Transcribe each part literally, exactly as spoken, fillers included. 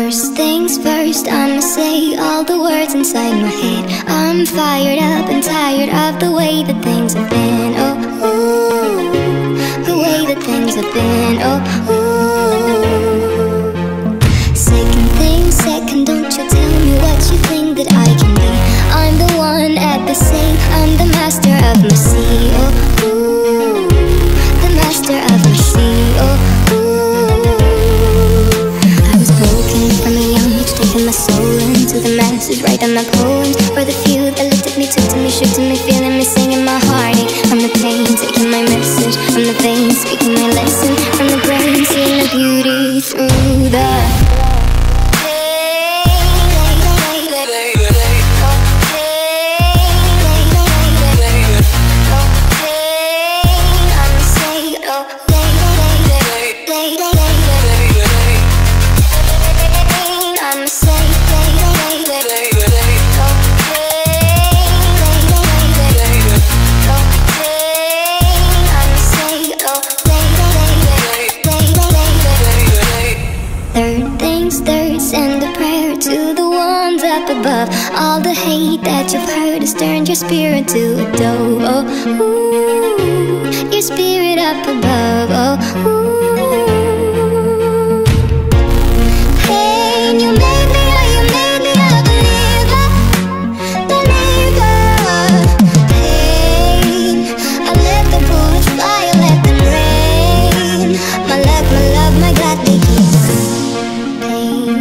First things first, I'ma say all the words inside my head. I'm fired up and tired of the way that things have been. Oh, ooh, the way that things have been. Oh, ooh. Second thing, second, don't you tell me what you think that I can be. I'm the one at the sea, I'm the master of my sea. Oh, ooh, the master of my sea. Oh, taking my soul into the masses, writing my poems for the few that looked at me, took to me, shook to me, feeling me, singing my heartache from the pain, taking my message from the veins, speaking my lesson from the brain, seeing the beauty through the above. All the hate that you've heard has turned your spirit to a dove. Oh, ooh, your spirit up above. Oh, ooh. Hey, you made me, oh, you made me a believer, believer. Pain, I let the bullets fly, I let them rain. My luck, my love, my God, they keep pain.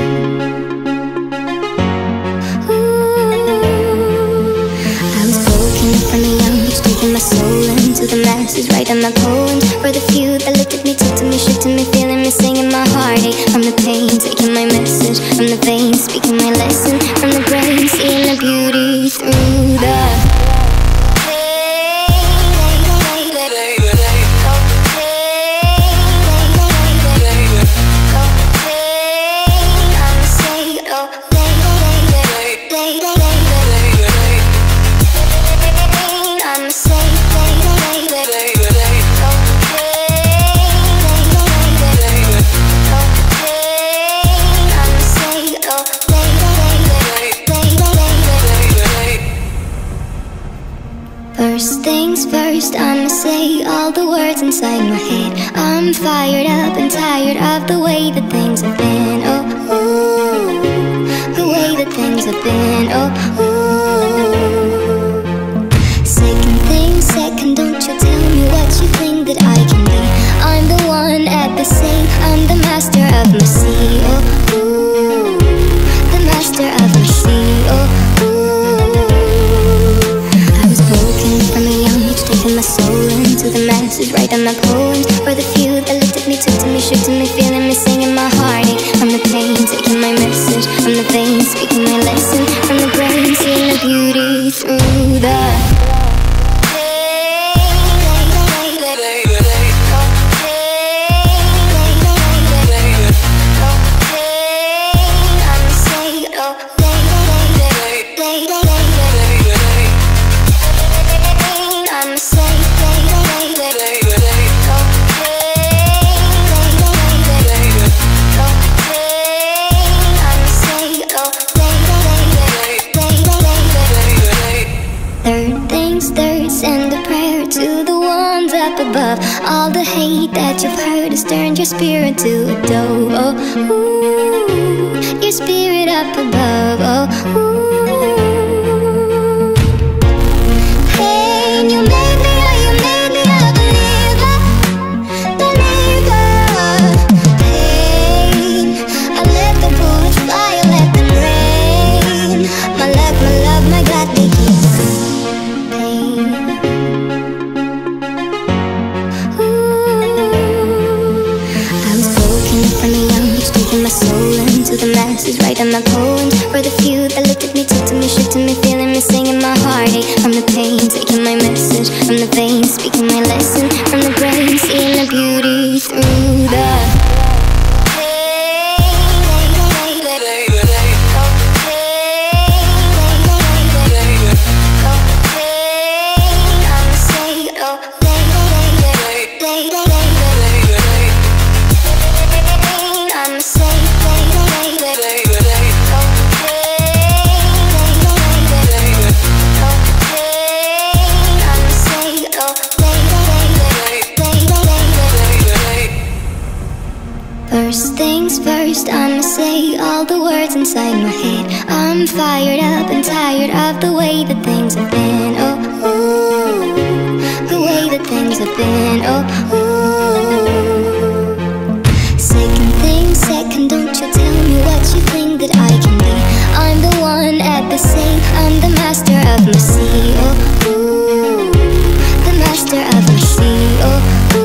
Taking my soul into the masses, writing my poems for the few that looked at me, took to me, shook to me, feeling me, singing my heartache from the pain, taking my message from the veins, speaking my lesson from the brain, seeing the beauty through the First things first, I'ma say all the words inside my head. I'm fired up and tired of the way that things have been. Oh, ooh, the way that things have been. Oh, ooh. Second thing, second, don't you tell me what you think that I can be. I'm the one at the sea, I'm the master of my sea. Oh, ooh, the master of my sea. Oh, taking my soul into the masses, writing my poems for the few that looked at me, took to me, shook to me, feeling me, singing my heartache from the pain, taking my message from the veins, speaking my lesson from the brain, seeing the beauty through the above. All the hate that you've heard has turned your spirit to a dove. Oh, ooh, your spirit up above. Oh, ooh. Hey, you made me, oh, you made me a believer, believer. Pain, I let the bullets fly, I let them rain. My luck, my love, my God, they keep pain. Taking my soul into the masses, writing my poems for the few that looked at me, took to me, shook to me, feeling me, singing my heartache from the pain, taking my message from the veins, speaking my lesson from the brain, seeing the beauty through the I'm safe, baby. First things first, I'ma say all the words inside my head. I'm fired up and tired of the way that things have been. Oh, ooh, the way that things have been. Oh, ooh. Second thing, second, don't you tell me what you think that I can be. I'm the one at the same, I'm the master of my sea. Oh, ooh, the master of my sea. Oh,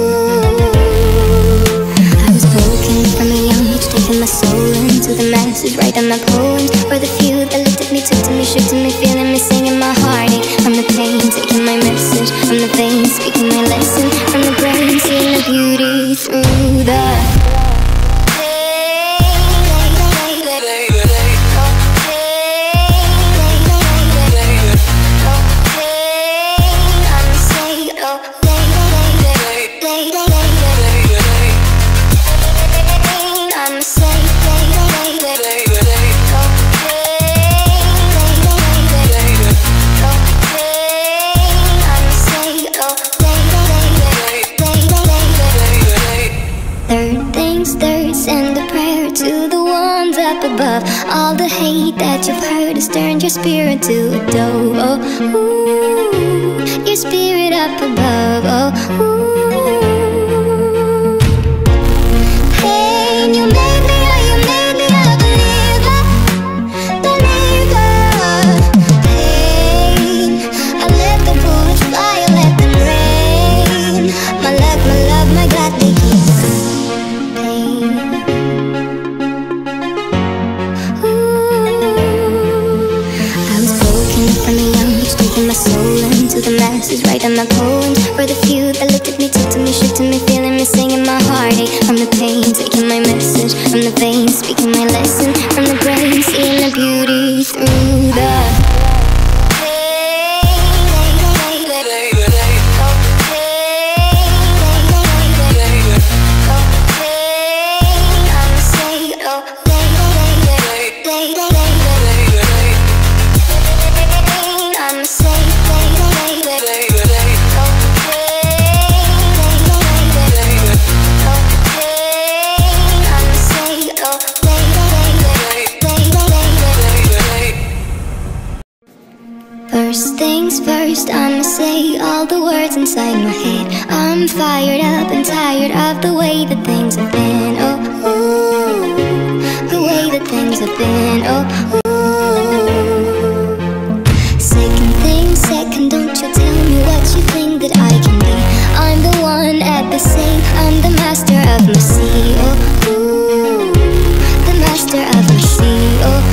my soul into the masses, writing my poems for the few that looked at me, took to me, shook to me, feeling me, singing my heartache from the pain, taking my message from the veins, speaking my lesson from the brain, seeing the beauty through the above. All the hate that you've heard has turned your spirit to a dove. Oh, ooh, your spirit up above. Oh, ooh. Hey, you made me, oh, you made me a believer, believer. Pain, I let the bullets fly, I let them rain. My luck, my love, my God, they keep pain. My soul into the masses, writing my poems for the few that looked at me, took to me, shook to me, feeling me, singing my heartache from the pain, taking my message from the veins, speaking my lesson from the brain, seeing the beauty through the First things first, I'ma say all the words inside my head. I'm fired up and tired of the way that things have been. Oh, ooh, the way that things have been. Oh, ooh. Second thing, second, don't you tell me what you think that I can be. I'm the one at the same, I'm the master of my sea. Oh, ooh, the master of my sea. Oh,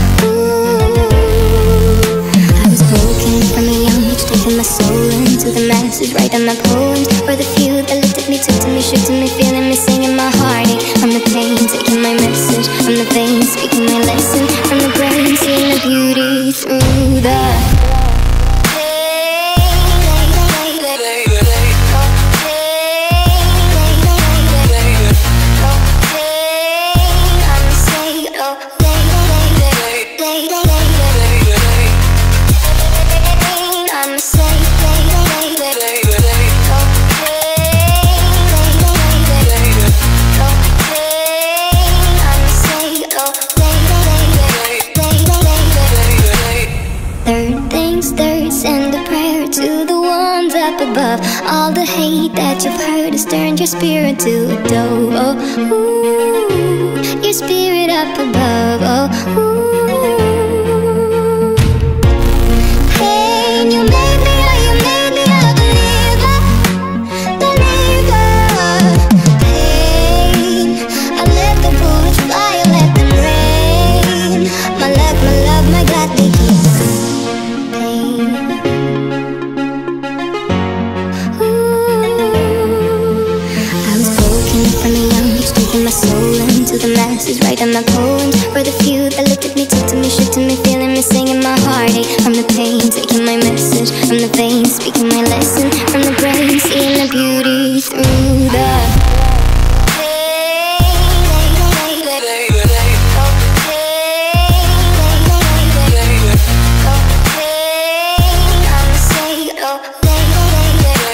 my soul into the masses, writing my poems for the few that looked at me, took to me, shook to me, feeling me, singing my heartache from the pain, taking my message from the veins, speaking my lesson from the brain, seeing the beauty through the above. All the hate that you've heard has turned your spirit to a dove. Oh, ooh, your spirit up above. Oh, ooh. Hey, you made me, oh, you made me a believer, believer. Pain, I let the bullets fly, I let them rain. My luck, my love, my God, they keep pain. My soul into the masses, writing my poems for the few that looked at me, took to me, shook to me, feeling me, singing my heartache from the pain, taking my message from the veins, speaking my lesson from the brain, seeing the beauty through the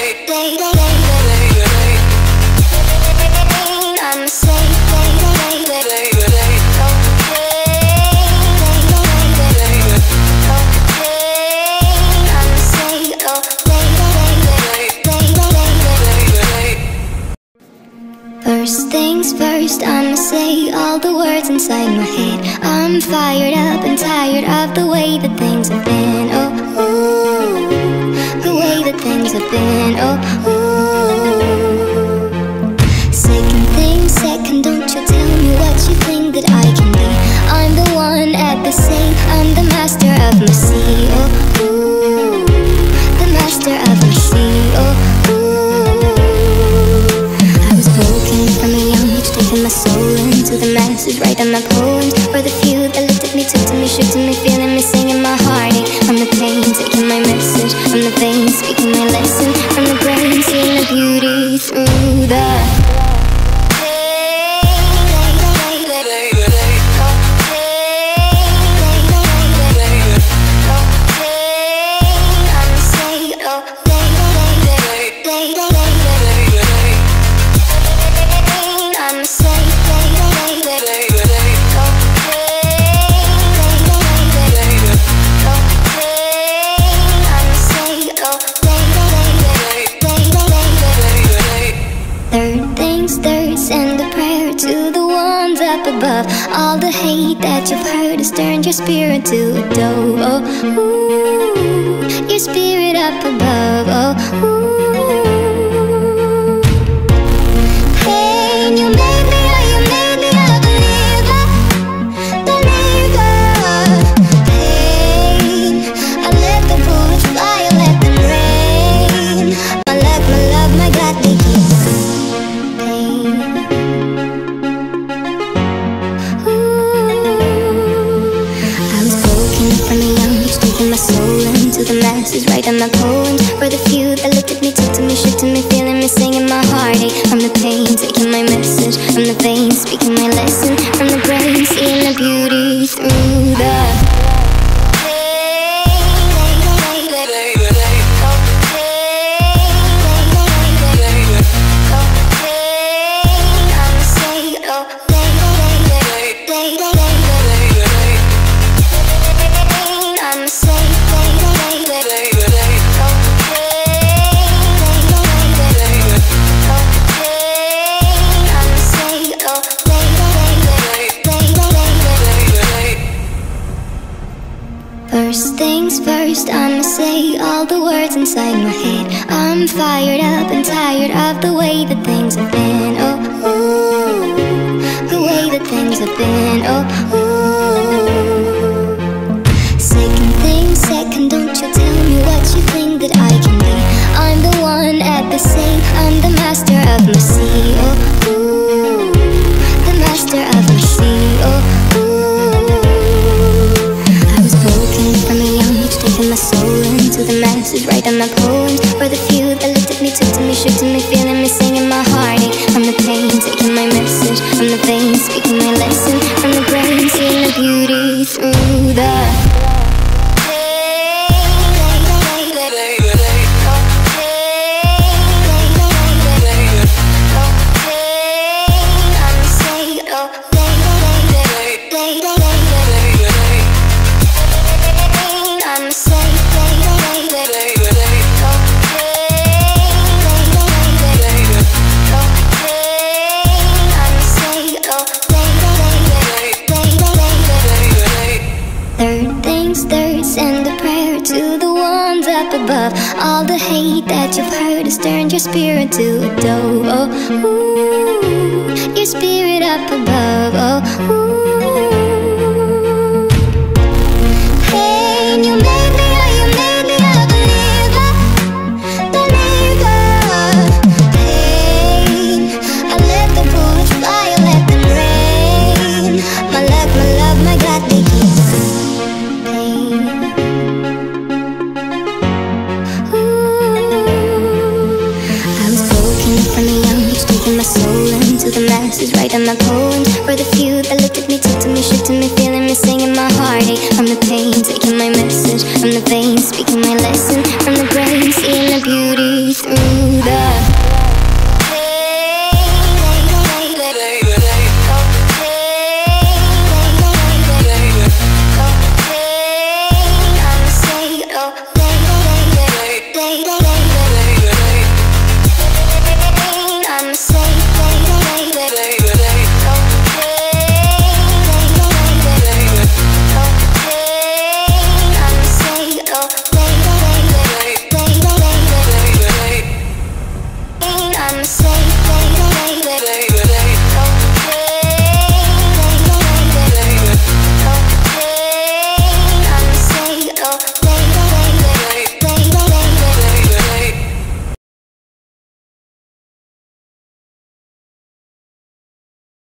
I'm safe, baby. the words inside my head. I'm fired up and tired of the way that things have been. Oh, ooh, the way that things have been. Oh, ooh. Second thing, second, don't you tell me what you think that I can be. I'm the one at the same, I'm the master of my sea. Oh, ooh, the master of my sea. Oh, my soul into the masses, writing my poems for the few that looked at me, took to me, shook to me, feeling me, singing my heartache from the pain, taking my message from the veins, speaking my lesson from the brain, seeing the beauty through the above. All the hate that you've heard has turned your spirit to a dove. Oh, ooh, your spirit up above. Oh, ooh. Pain, you made me, oh, you made me a believer, believer. Pain, I let the bullets fly, I let them rain. My luck, my love, my God, they keep pain. My soul into the masses, writing my poems for the few that looked at me, took to me, shook to me, feeling me, singing my heartache from the pain, taking my message from the veins, speaking my lesson from the brain, seeing the beauty through the First things first, I'ma say all the words inside my head. I'm fired up and tired of the way that things have been. Oh, ooh, the way that things have been. Oh, ooh. Second thing, second, don't you tell me what you think that I can be. I'm the one at the same, I'm the master of my sea. Oh, ooh, the master of my sea. Oh, taking my soul into the masses, writing my poems for the few that looked at me, took to me, shook to me, feeling me, singing my heartache from the pain, taking my message from the veins, speaking my lesson from the brain, seeing the beauty through the above. All the hate that you've heard has turned your spirit to a dove. Oh, ooh, your spirit up above. Oh, ooh.